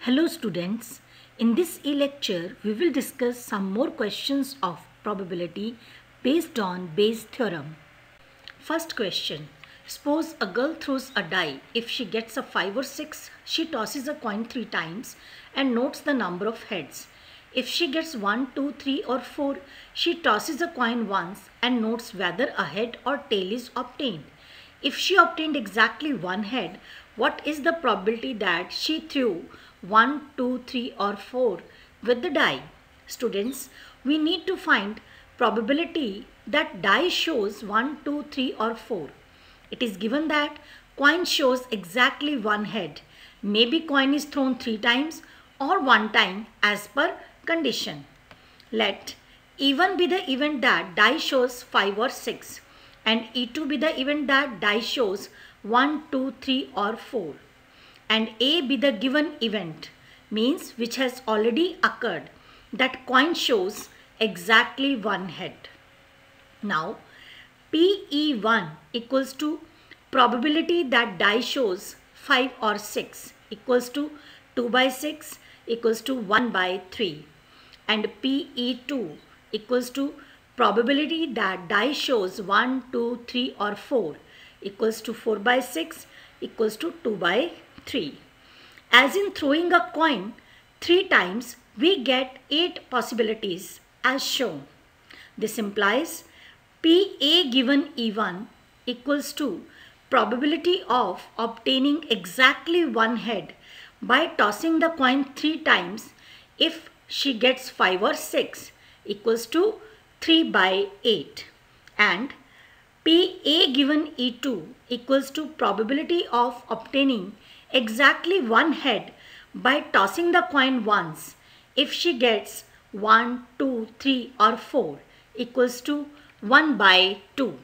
Hello students, in this e-lecture we will discuss some more questions of probability based on Bayes' theorem. First question, suppose a girl throws a die. If she gets a 5 or 6, she tosses a coin 3 times and notes the number of heads. If she gets 1, 2, 3 or 4, she tosses a coin once and notes whether a head or tail is obtained. If she obtained exactly one head, what is the probability that she threw 1, 2, 3 or 4 with the die? Students, we need to find probability that die shows 1, 2, 3 or 4. It is given that coin shows exactly one head. Maybe coin is thrown 3 times or 1 time as per condition. Let E1 be the event that die shows 5 or 6 and E2 be the event that die shows 1, 2, 3 or 4 and A be the given event, means which has already occurred, that coin shows exactly one head. Now PE1 equals to probability that die shows 5 or 6 equals to 2 by 6 equals to 1 by 3 and PE2 equals to probability that die shows 1, 2, 3 or 4 equals to 4 by 6 equals to 2 by 3. As in throwing a coin 3 times, we get 8 possibilities as shown. This implies PA given E1 equals to probability of obtaining exactly one head by tossing the coin 3 times if she gets 5 or 6 equals to 3 by 8 and PA given E2 equals to probability of obtaining exactly one head by tossing the coin once if she gets 1, 2, 3 or 4 equals to 1 by 2.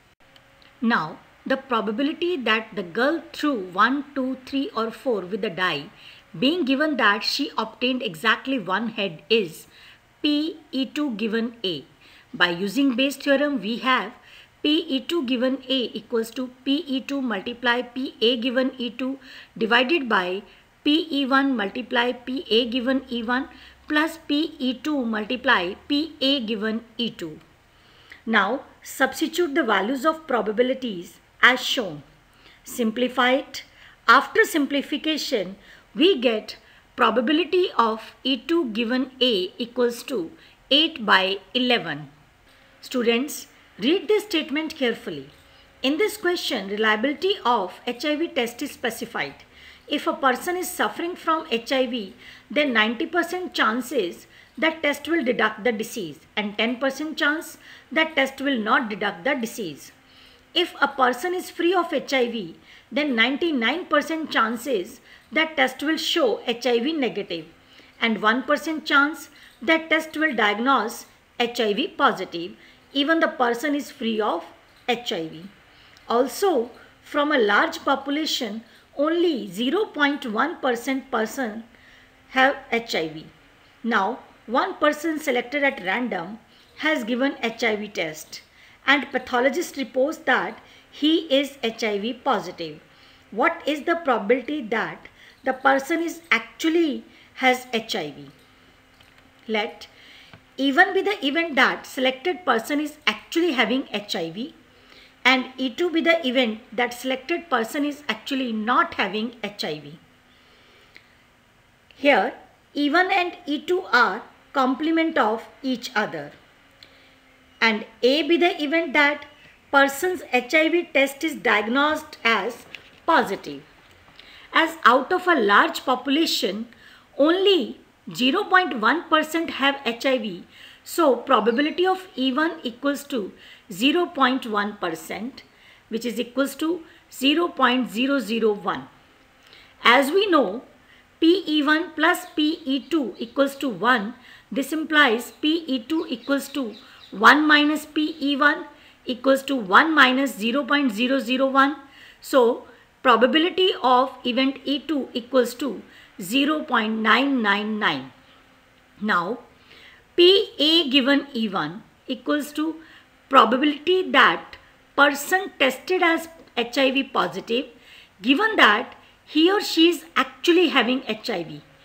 Now the probability that the girl threw 1, 2, 3 or 4 with the die, being given that she obtained exactly one head, is PE2 given A. By using Bayes' theorem, we have PE2 given A equals to PE2 multiply PA given E2 divided by PE1 multiply PA given E1 plus PE2 multiply PA given E2. Now substitute the values of probabilities as shown. Simplify it. After simplification, we get probability of E2 given A equals to 8 by 11. Students, read this statement carefully. In this question, reliability of HIV test is specified. If a person is suffering from HIV, then 90% chances that test will detect the disease and 10% chance that test will not detect the disease. If a person is free of HIV, then 99% chances that test will show HIV negative and 1% chance that test will diagnose HIV positive even the person is free of HIV. Also, from a large population, only 0.1% person have HIV. Now, one person selected at random has given HIV test and pathologist reports that he is HIV positive. What is the probability that the person is actually has HIV? Let E1 be the event that selected person is actually having HIV and E2 be the event that selected person is actually not having HIV. Here E1 and E2 are complement of each other and A be the event that person's HIV test is diagnosed as positive. As out of a large population, only 0.1% have HIV, so probability of E1 equals to 0.1%, which is equals to 0.001. As we know, PE1 plus PE2 equals to 1. This implies PE2 equals to 1 minus PE1 equals to 1 minus 0.001. So, probability of event E2 equals to 0.999. Now, PA given E1 equals to probability that person tested as HIV positive given that he or she is actually having HIV.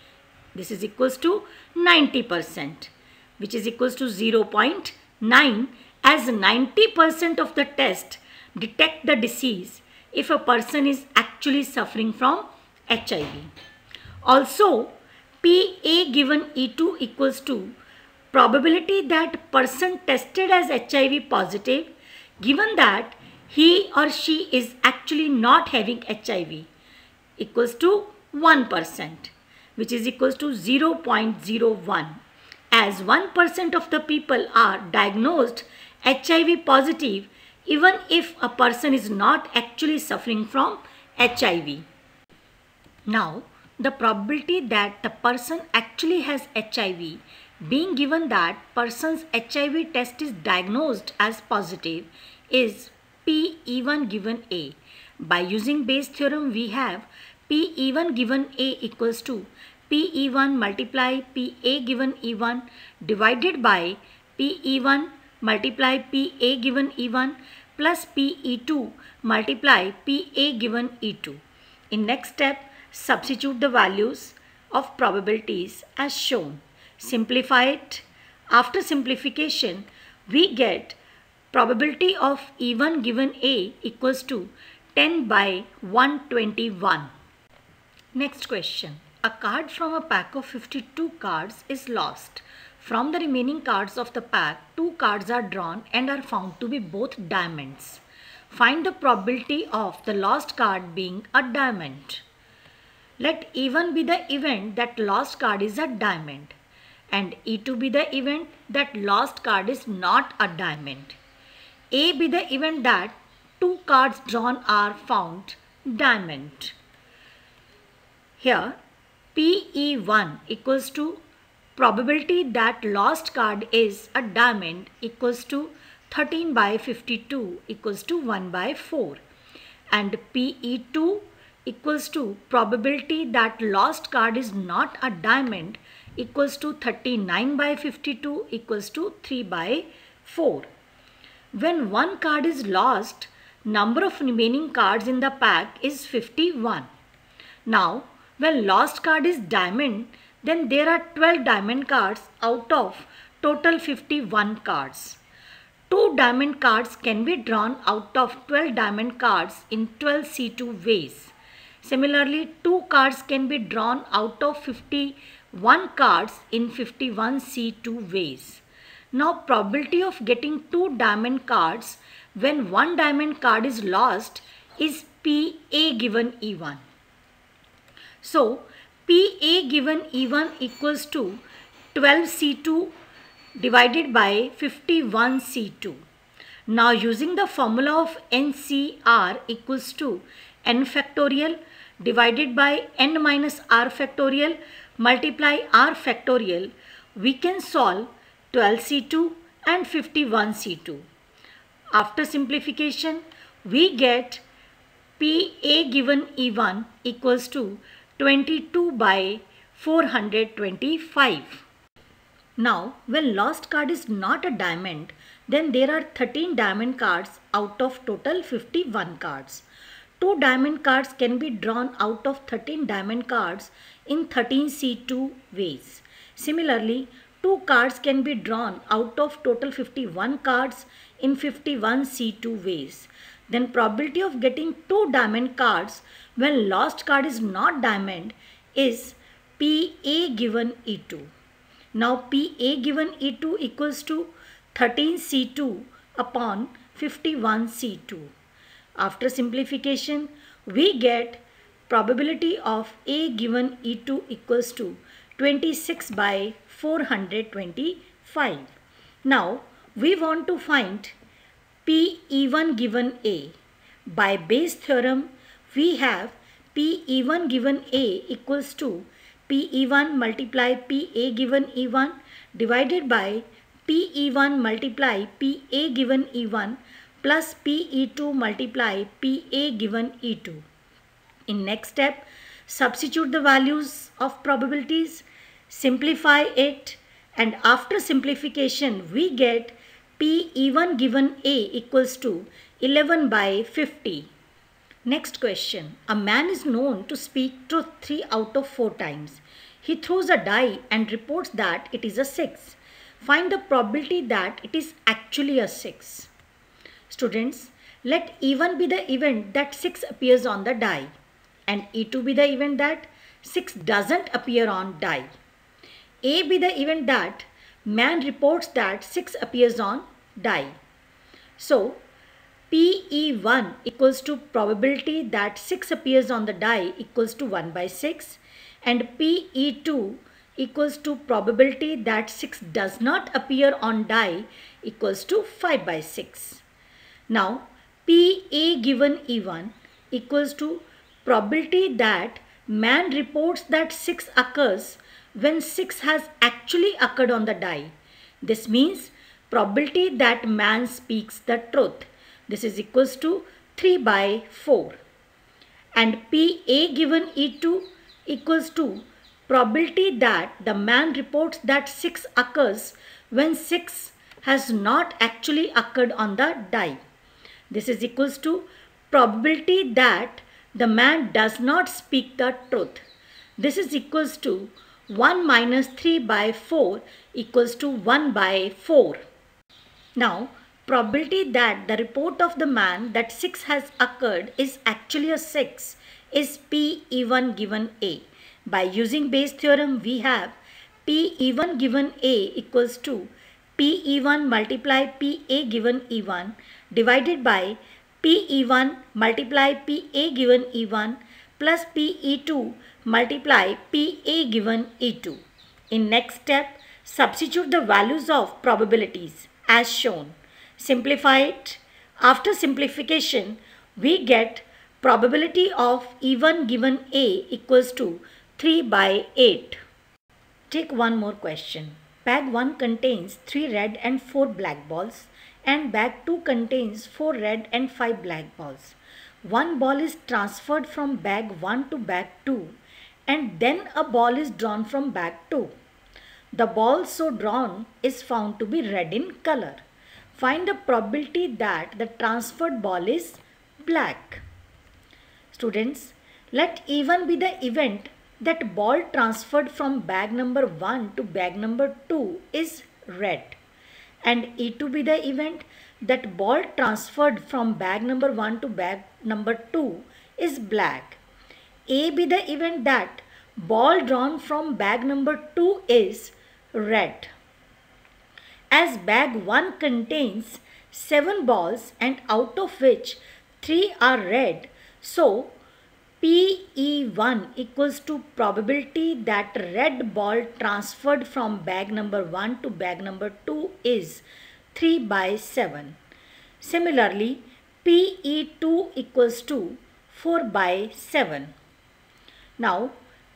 This is equals to 90%, which is equals to 0.9, as 90% of the test detect the disease if a person is actually suffering from HIV. Also, PA given E2 equals to probability that person tested as HIV positive given that he or she is actually not having HIV equals to 1%, which is equals to 0.01, as 1% of the people are diagnosed HIV positive even if a person is not actually suffering from HIV. Now, the probability that the person actually has HIV, being given that person's HIV test is diagnosed as positive, is P(E1) given A. By using Bayes theorem, we have P(E1) given A equals to P(E1) multiply PA given E1 divided by P(E1) multiply PA given E1 plus Pe2 multiply Pa given E2. In next step, substitute the values of probabilities as shown. Simplify it. After simplification, we get probability of E1 given A equals to 10 by 121. Next question. A card from a pack of 52 cards is lost. From the remaining cards of the pack, 2 cards are drawn and are found to be both diamonds. Find the probability of the lost card being a diamond. Let E1 be the event that lost card is a diamond and E2 be the event that lost card is not a diamond. A be the event that 2 cards drawn are found diamond. Here PE1 equals to probability that lost card is a diamond equals to 13 by 52 equals to 1 by 4, and PE2 equals to probability that lost card is not a diamond equals to 39 by 52 equals to 3 by 4. When one card is lost, number of remaining cards in the pack is 51. Now, when lost card is diamond, then there are 12 diamond cards out of total 51 cards. 2 diamond cards can be drawn out of 12 diamond cards in 12 C2 ways. Similarly, 2 cards can be drawn out of 51 cards in 51 C2 ways. Now, probability of getting 2 diamond cards when 1 diamond card is lost is PA given E1. So, PA given E1 equals to 12 C2 divided by 51 C2. Now, using the formula of NCR equals to n factorial divided by n minus r factorial multiply r factorial, we can solve 12 C2 and 51 C2. After simplification, we get PA given E1 equals to 22 by 425. Now, when lost card is not a diamond, then there are 13 diamond cards out of total 51 cards. 2 diamond cards can be drawn out of 13 diamond cards in 13 C2 ways. Similarly, 2 cards can be drawn out of total 51 cards in 51 C2 ways. Then probability of getting 2 diamond cards when lost card is not diamond is PA given E2. Now PA given E2 equals to 13 C2 upon 51 C2. After simplification, we get probability of A given E2 equals to 26 by 425. Now we want to find PE1 given A. By Bayes theorem, we have PE1 given A equals to PE1 multiply PA given E1 divided by PE1 multiply PA given E1 plus PE2 multiply PA given E2. In next step, substitute the values of probabilities, simplify it, and after simplification we get PE1 given A equals to 11 by 50. Next question. A man is known to speak truth 3 out of 4 times. He throws a die and reports that it is a 6. Find the probability that it is actually a 6. Students, let E1 be the event that 6 appears on the die and E2 be the event that 6 doesn't appear on die. A be the event that man reports that 6 appears on die. So, PE1 equals to probability that 6 appears on the die equals to 1 by 6, and PE2 equals to probability that 6 does not appear on die equals to 5 by 6. Now, PA given E1 equals to probability that man reports that 6 occurs when 6 has actually occurred on the die. This means probability that man speaks the truth. This is equals to 3 by 4. And PA given E2 equals to probability that the man reports that 6 occurs when 6 has not actually occurred on the die. This is equals to probability that the man does not speak the truth. This is equals to 1 minus 3 by 4 equals to 1 by 4. Now, probability that the report of the man that 6 has occurred is actually a 6 is PE1 given A. By using Bayes theorem, we have PE1 given A equals to PE1 multiply PA given E1 divided by PE1 multiply PA given E1 plus PE2 multiply PA given E2. In next step, substitute the values of probabilities as shown. Simplify it. After simplification, we get probability of E1 given A equals to 3 by 8. Take one more question. Bag 1 contains 3 red and 4 black balls and bag 2 contains 4 red and 5 black balls. One ball is transferred from bag 1 to bag 2 and then a ball is drawn from bag 2. The ball so drawn is found to be red in color. Find the probability that the transferred ball is black. Students, let E1 be the event that ball transferred from bag number 1 to bag number 2 is red, and E2 be the event that ball transferred from bag number 1 to bag number 2 is black. A be the event that ball drawn from bag number 2 is red. As bag 1 contains 7 balls and out of which 3 are red, so PE1 equals to probability that red ball transferred from bag number 1 to bag number 2 is 3 by 7. Similarly, PE2 equals to 4 by 7. Now,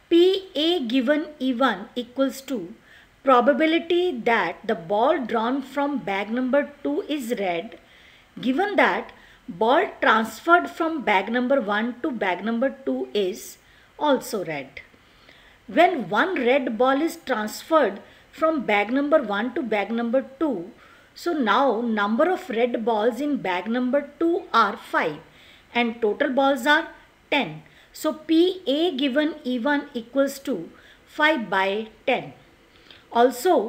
PA given E1 equals to probability that the ball drawn from bag number 2 is red, given that ball transferred from bag number 1 to bag number 2 is also red. When one red ball is transferred from bag number 1 to bag number 2, so now number of red balls in bag number 2 are 5 and total balls are 10. So PA given E1 equals to 5 by 10. Also,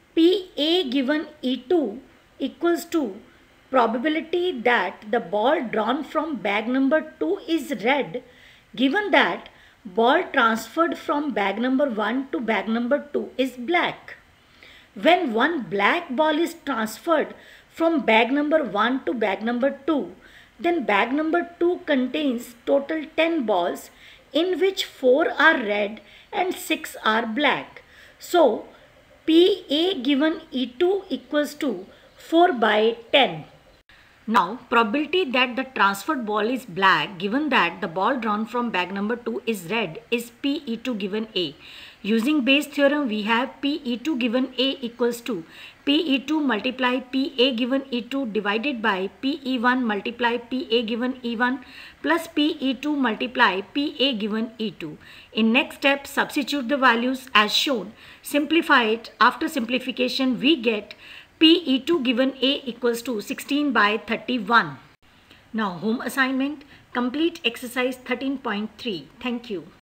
PA given E2 equals to probability that the ball drawn from bag number 2 is red, given that ball transferred from bag number 1 to bag number 2 is black. When one black ball is transferred from bag number 1 to bag number 2, then bag number 2 contains total 10 balls in which 4 are red and 6 are black. So, PA given E2 equals to 4 by 10. Now, probability that the transferred ball is black given that the ball drawn from bag number 2 is red is PE2 given A. Using Bayes theorem, we have PE2 given A equals to PE2 multiply PA given E2 divided by PE1 multiply PA given E1 plus PE2 multiply PA given E2. In next step, substitute the values as shown. Simplify it. After simplification, we get PE2 given A equals to 16 by 31. Now home assignment, complete exercise 13.3. Thank you.